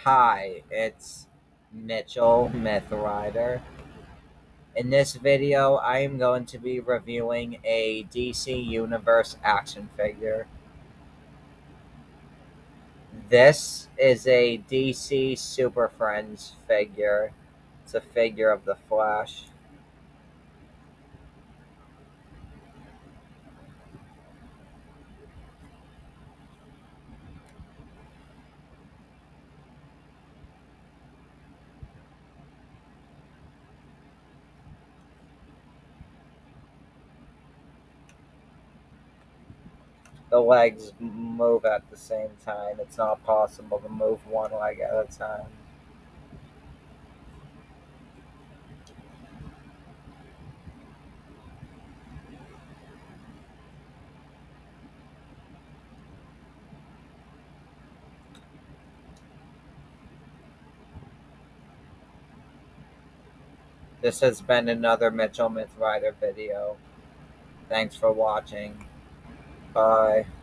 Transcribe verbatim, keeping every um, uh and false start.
Hi, it's Mitchell Mythrider. In this video, I am going to be reviewing a D C Universe action figure. This is a D C Super Friends figure. It's a figure of the Flash. The legs move at the same time. It's not possible to move one leg at a time. This has been another Mitchell Mythrider video. Thanks for watching. Bye.